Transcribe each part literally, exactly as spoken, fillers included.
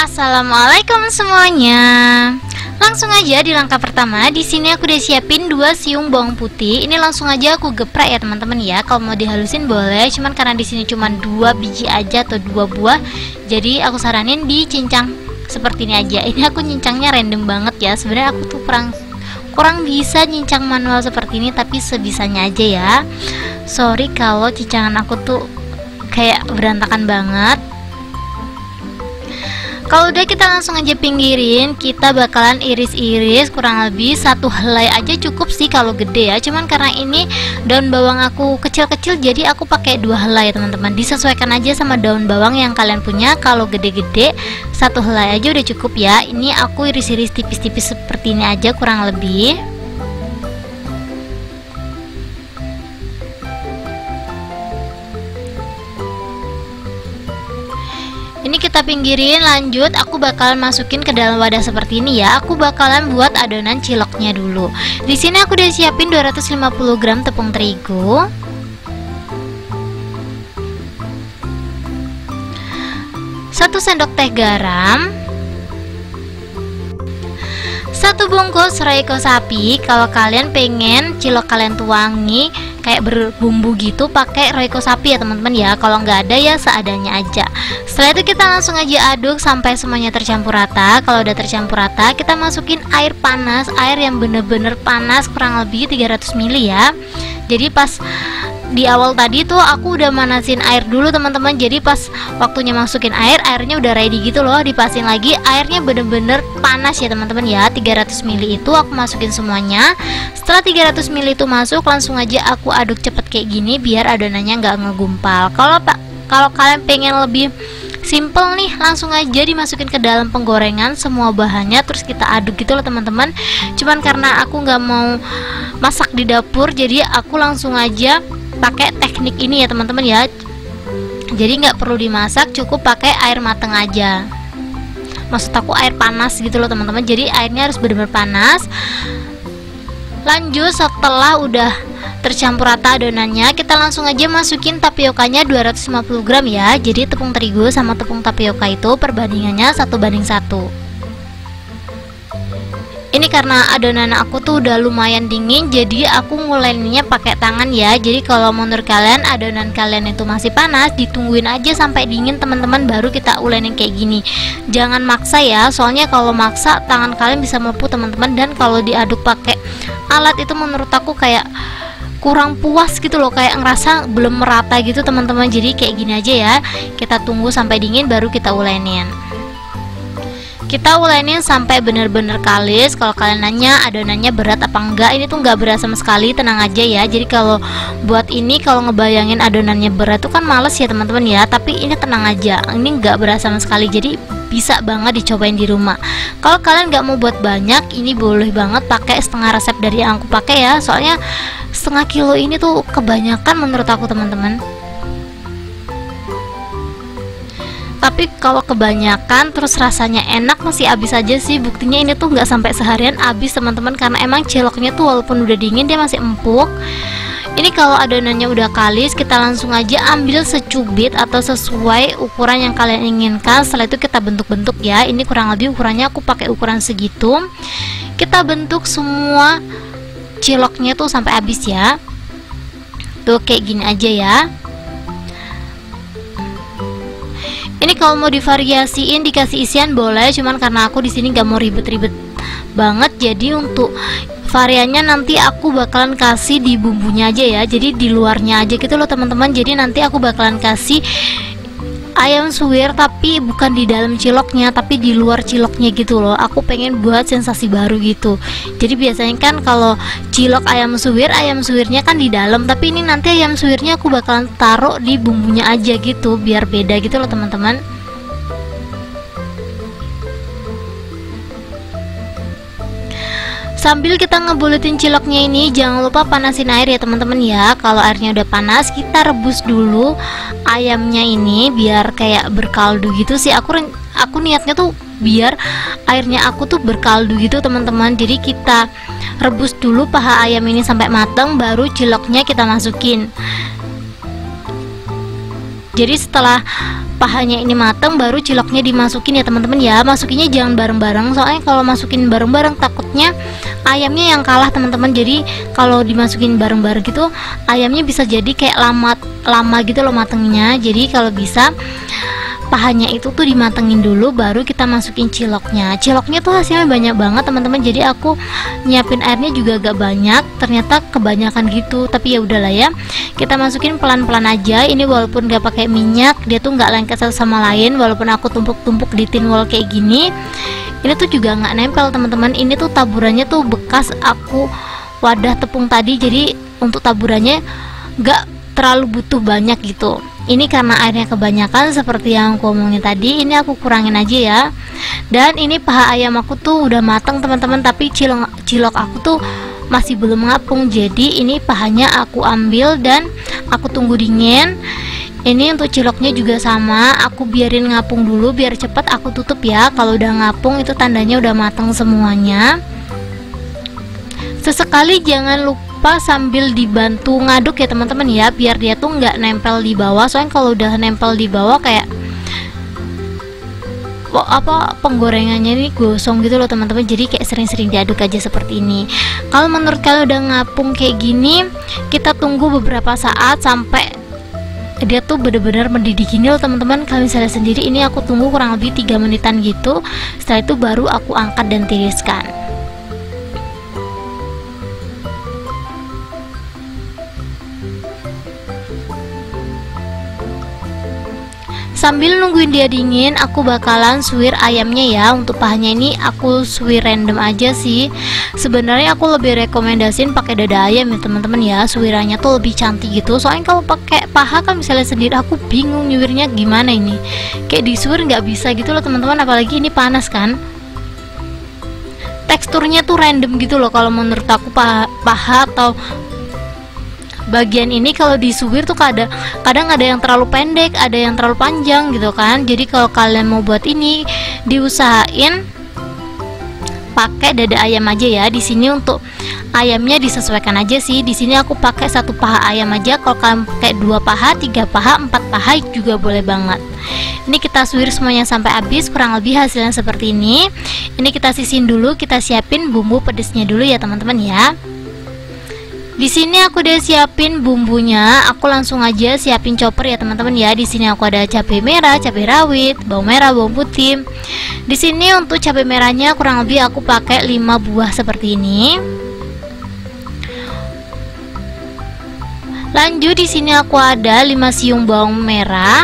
Assalamualaikum semuanya. Langsung aja di langkah pertama. Di sini aku udah siapin dua siung bawang putih. Ini langsung aja aku geprek ya teman-teman ya. Kalau mau dihalusin boleh, cuman karena di sini cuma dua biji aja atau dua buah, jadi aku saranin dicincang seperti ini aja. Ini aku nyincangnya random banget ya. Sebenarnya aku tuh kurang kurang bisa nyincang manual seperti ini, tapi sebisanya aja ya. Sorry kalau cincangan aku tuh kayak berantakan banget. Kalau udah, kita langsung aja pinggirin. Kita bakalan iris-iris kurang lebih satu helai aja cukup sih kalau gede ya. Cuman karena ini daun bawang aku kecil-kecil, jadi aku pakai dua helai ya teman-teman. Disesuaikan aja sama daun bawang yang kalian punya. Kalau gede-gede satu helai aja udah cukup ya. Ini aku iris-iris tipis-tipis seperti ini aja kurang lebih. Ini kita pinggirin, lanjut aku bakalan masukin ke dalam wadah seperti ini ya. Aku bakalan buat adonan ciloknya dulu. Di sini aku udah siapin dua ratus lima puluh gram tepung terigu, satu sendok teh garam, satu bungkus royco sapi. Kalau kalian pengen cilok kalian tuh wangi kayak berbumbu gitu, pakai royco sapi ya teman-teman ya. Kalau nggak ada ya seadanya aja. Setelah itu kita langsung aja aduk sampai semuanya tercampur rata. Kalau udah tercampur rata, kita masukin air panas, air yang bener-bener panas, kurang lebih tiga ratus mililiter ya. Jadi pas di awal tadi tuh aku udah manasin air dulu teman-teman. Jadi pas waktunya masukin air, airnya udah ready gitu loh. Dipasin lagi, airnya bener-bener panas ya teman-teman ya. tiga ratus mililiter itu aku masukin semuanya. Setelah tiga ratus mililiter itu masuk, langsung aja aku aduk cepet kayak gini biar adonannya nggak ngegumpal. Kalau pak kalau kalian pengen lebih simple nih, langsung aja dimasukin ke dalam penggorengan semua bahannya, terus kita aduk gitu loh teman-teman. Cuman karena aku nggak mau masak di dapur, jadi aku langsung aja pakai teknik ini ya teman-teman ya. Jadi nggak perlu dimasak, cukup pakai air mateng aja. Maksud aku air panas gitu loh teman-teman. Jadi airnya harus benar-benar panas. Lanjut, setelah udah tercampur rata adonannya, kita langsung aja masukin tapiokanya dua ratus lima puluh gram ya. Jadi tepung terigu sama tepung tapioka itu perbandingannya satu banding satu. Ini karena adonan aku tuh udah lumayan dingin, jadi aku nguleninnya pakai tangan ya. Jadi kalau menurut kalian adonan kalian itu masih panas, ditungguin aja sampai dingin teman-teman, baru kita ulenin kayak gini. Jangan maksa ya, soalnya kalau maksa tangan kalian bisa melepuh teman-teman. Dan kalau diaduk pakai alat itu menurut aku kayak kurang puas gitu loh, kayak ngerasa belum merata gitu teman-teman. Jadi kayak gini aja ya, kita tunggu sampai dingin baru kita ulenin. Kita ulenin sampai bener-bener kalis. Kalau kalian nanya adonannya berat apa enggak, ini tuh nggak berat sama sekali, tenang aja ya. Jadi kalau buat ini, kalau ngebayangin adonannya berat tuh kan males ya teman-teman ya. Tapi ini tenang aja, ini nggak berat sama sekali. Jadi bisa banget dicobain di rumah. Kalau kalian nggak mau buat banyak, ini boleh banget pakai setengah resep dari yang aku pakai ya. Soalnya setengah kilo ini tuh kebanyakan menurut aku teman-teman. Tapi kalau kebanyakan terus rasanya enak, masih habis aja sih. Buktinya ini tuh nggak sampai seharian habis teman-teman, karena emang ciloknya tuh walaupun udah dingin dia masih empuk. Ini kalau adonannya udah kalis, kita langsung aja ambil secubit atau sesuai ukuran yang kalian inginkan. Setelah itu kita bentuk-bentuk ya. Ini kurang lebih ukurannya aku pakai ukuran segitu. Kita bentuk semua ciloknya tuh sampai habis ya. Tuh kayak gini aja ya. Ini kalau mau divariasiin dikasih isian boleh, cuman karena aku di sini nggak mau ribet-ribet banget, jadi untuk variannya nanti aku bakalan kasih di bumbunya aja ya. Jadi di luarnya aja gitu loh teman-teman. Jadi nanti aku bakalan kasih ayam suwir, tapi bukan di dalam ciloknya, tapi di luar ciloknya gitu loh. Aku pengen buat sensasi baru gitu. Jadi biasanya kan kalau cilok ayam suwir, ayam suwirnya kan di dalam, tapi ini nanti ayam suwirnya aku bakalan taruh di bumbunya aja gitu, biar beda gitu loh teman-teman. Sambil kita ngebuletin ciloknya ini, jangan lupa panasin air ya teman-teman ya. Kalau airnya udah panas, kita rebus dulu ayamnya ini biar kayak berkaldu gitu sih. Aku aku niatnya tuh biar airnya aku tuh berkaldu gitu teman-teman. Jadi kita rebus dulu paha ayam ini sampai matang, baru ciloknya kita masukin. Jadi setelah pahanya ini mateng baru ciloknya dimasukin ya teman-teman ya. Masukinnya jangan bareng-bareng, soalnya kalau masukin bareng-bareng takutnya ayamnya yang kalah teman-teman. Jadi kalau dimasukin bareng-bareng gitu ayamnya bisa jadi kayak lama lama gitu loh matengnya. Jadi kalau bisa pahanya itu tuh dimatengin dulu baru kita masukin ciloknya. Ciloknya tuh hasilnya banyak banget teman-teman, jadi aku nyiapin airnya juga agak banyak, ternyata kebanyakan gitu. Tapi ya udahlah ya, kita masukin pelan-pelan aja. Ini walaupun gak pakai minyak dia tuh nggak lengket satu sama lain, walaupun aku tumpuk-tumpuk di tin wall kayak gini ini tuh juga nggak nempel teman-teman. Ini tuh taburannya tuh bekas aku wadah tepung tadi, jadi untuk taburannya nggak terlalu butuh banyak gitu. Ini karena airnya kebanyakan seperti yang aku omongin tadi, ini aku kurangin aja ya. Dan ini paha ayam aku tuh udah matang teman-teman, tapi cilok cilok aku tuh masih belum ngapung. Jadi ini pahanya aku ambil dan aku tunggu dingin. Ini untuk ciloknya juga sama, aku biarin ngapung dulu biar cepet aku tutup ya. Kalau udah ngapung itu tandanya udah matang semuanya. Sesekali jangan lupa sambil dibantu ngaduk ya teman-teman ya, biar dia tuh nggak nempel di bawah. Soalnya kalau udah nempel di bawah kayak oh, apa penggorengannya ini gosong gitu loh teman-teman. Jadi kayak sering-sering diaduk aja seperti ini. Kalau menurut kalian udah ngapung kayak gini, kita tunggu beberapa saat sampai dia tuh bener-bener mendidih gini loh teman-teman. Kalian bisa lihat sendiri, ini aku tunggu kurang lebih tiga menitan gitu. Setelah itu baru aku angkat dan tiriskan. Sambil nungguin dia dingin, aku bakalan suwir ayamnya ya. Untuk pahanya ini aku suwir random aja sih. Sebenarnya aku lebih rekomendasiin pakai dada ayam ya teman-teman ya. Suwirannya tuh lebih cantik gitu. Soalnya kalau pakai paha kan misalnya sendiri aku bingung nyuwirnya gimana ini. Kayak disuwir nggak bisa gitu loh teman-teman. Apalagi ini panas kan. Teksturnya tuh random gitu loh kalau menurut aku paha, paha atau bagian ini kalau disuwir tuh kadang kadang ada yang terlalu pendek, ada yang terlalu panjang gitu kan. Jadi kalau kalian mau buat ini diusahain pakai dada ayam aja ya. Di sini untuk ayamnya disesuaikan aja sih. Di sini aku pakai satu paha ayam aja. Kalau kalian pakai dua paha, tiga paha, empat paha juga boleh banget. Ini kita suwir semuanya sampai habis, kurang lebih hasilnya seperti ini. Ini kita sisihin dulu, kita siapin bumbu pedesnya dulu ya teman-teman ya. Di sini aku udah siapin bumbunya, aku langsung aja siapin chopper ya teman-teman ya. Di sini aku ada cabai merah, cabai rawit, bawang merah, bawang putih. Di sini untuk cabai merahnya kurang lebih aku pakai lima buah seperti ini. Lanjut di sini aku ada lima siung bawang merah,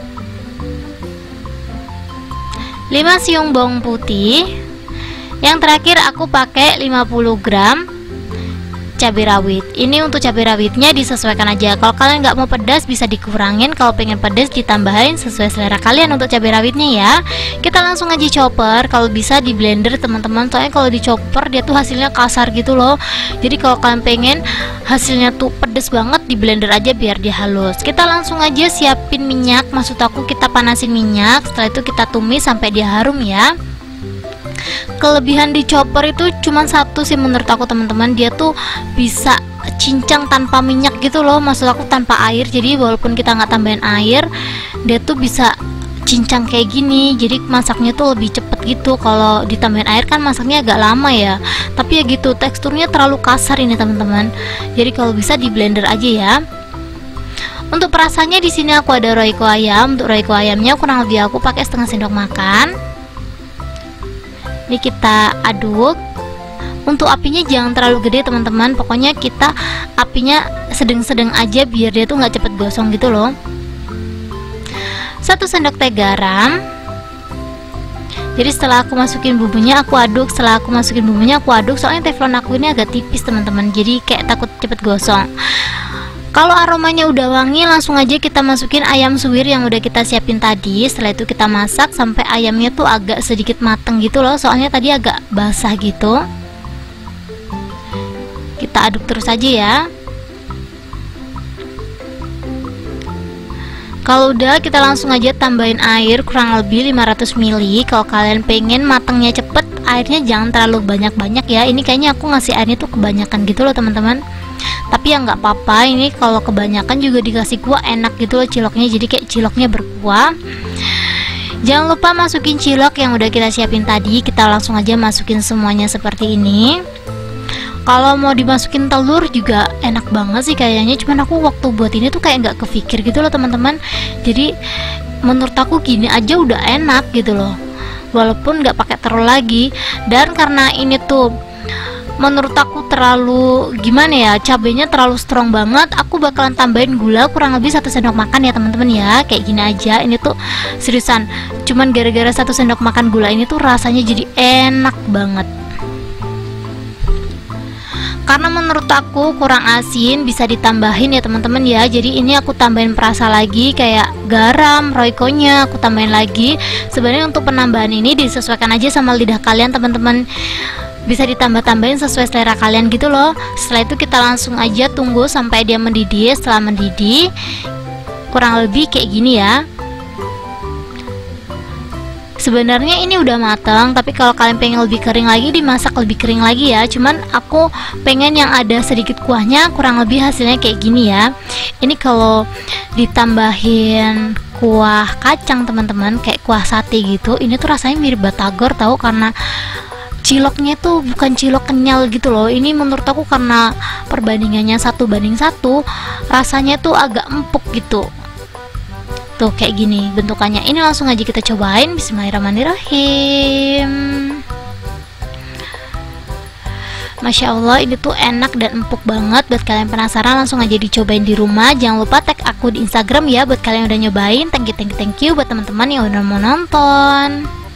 lima siung bawang putih. Yang terakhir aku pakai lima puluh gram cabai rawit. Ini untuk cabai rawitnya disesuaikan aja. Kalau kalian nggak mau pedas bisa dikurangin, kalau pengen pedas ditambahin sesuai selera kalian untuk cabai rawitnya ya. Kita langsung aja chopper, kalau bisa di blender teman-teman. Soalnya kalau di chopper dia tuh hasilnya kasar gitu loh. Jadi kalau kalian pengen hasilnya tuh pedas banget, di blender aja biar dia halus. Kita langsung aja siapin minyak, maksud aku kita panasin minyak. Setelah itu kita tumis sampai dia harum ya. Kelebihan di chopper itu cuma satu sih menurut aku teman-teman, dia tuh bisa cincang tanpa minyak gitu loh, maksud aku tanpa air. Jadi walaupun kita nggak tambahin air, dia tuh bisa cincang kayak gini. Jadi masaknya tuh lebih cepet gitu. Kalau ditambahin air kan masaknya agak lama ya. Tapi ya gitu, teksturnya terlalu kasar ini teman-teman. Jadi kalau bisa di blender aja ya. Untuk perasannya di sini aku ada royco ayam. Untuk royco ayamnya kurang lebih aku pakai setengah sendok makan. Ini kita aduk. Untuk apinya jangan terlalu gede teman-teman, pokoknya kita apinya sedang-sedang aja biar dia tuh nggak cepet gosong gitu loh. Satu sendok teh garam. Jadi setelah aku masukin bumbunya aku aduk, setelah aku masukin bumbunya aku aduk. Soalnya teflon aku ini agak tipis teman-teman, jadi kayak takut cepet gosong. Kalau aromanya udah wangi, langsung aja kita masukin ayam suwir yang udah kita siapin tadi. Setelah itu kita masak sampai ayamnya tuh agak sedikit mateng gitu loh. Soalnya tadi agak basah gitu. Kita aduk terus aja ya. Kalau udah, kita langsung aja tambahin air kurang lebih lima ratus mililiter. Kalau kalian pengen matangnya cepet, airnya jangan terlalu banyak-banyak ya. Ini kayaknya aku ngasih airnya tuh kebanyakan gitu loh teman-teman. Tapi ya nggak apa-apa, ini kalau kebanyakan juga dikasih kuah enak gitu loh ciloknya, jadi kayak ciloknya berkuah. Jangan lupa masukin cilok yang udah kita siapin tadi. Kita langsung aja masukin semuanya seperti ini. Kalau mau dimasukin telur juga enak banget sih kayaknya, cuman aku waktu buat ini tuh kayak nggak kepikir gitu loh teman-teman. Jadi menurut aku gini aja udah enak gitu loh, walaupun nggak pakai telur lagi. Dan karena ini tuh menurut aku terlalu gimana ya, cabenya terlalu strong banget, aku bakalan tambahin gula kurang lebih satu sendok makan ya teman-teman ya. Kayak gini aja, ini tuh seriusan cuman gara-gara satu sendok makan gula ini tuh rasanya jadi enak banget. Karena menurut aku kurang asin, bisa ditambahin ya teman-teman ya. Jadi ini aku tambahin perasa lagi, kayak garam, royconya aku tambahin lagi. Sebenarnya untuk penambahan ini disesuaikan aja sama lidah kalian teman-teman, bisa ditambah-tambahin sesuai selera kalian gitu loh. Setelah itu kita langsung aja tunggu sampai dia mendidih. Setelah mendidih kurang lebih kayak gini ya. Sebenarnya ini udah matang, tapi kalau kalian pengen lebih kering lagi, dimasak lebih kering lagi ya. Cuman aku pengen yang ada sedikit kuahnya, kurang lebih hasilnya kayak gini ya. Ini kalau ditambahin kuah kacang teman-teman, kayak kuah sate gitu, ini tuh rasanya mirip batagor tahu, karena ciloknya tuh bukan cilok kenyal gitu loh. Ini menurut aku karena perbandingannya satu banding satu, rasanya tuh agak empuk gitu. Tuh kayak gini bentukannya. Ini langsung aja kita cobain. Bismillahirrahmanirrahim. Masya Allah, ini tuh enak dan empuk banget. Buat kalian penasaran langsung aja dicobain di rumah. Jangan lupa tag aku di Instagram ya buat kalian yang udah nyobain. Thank you, thank you, thank you buat teman-teman yang udah mau nonton.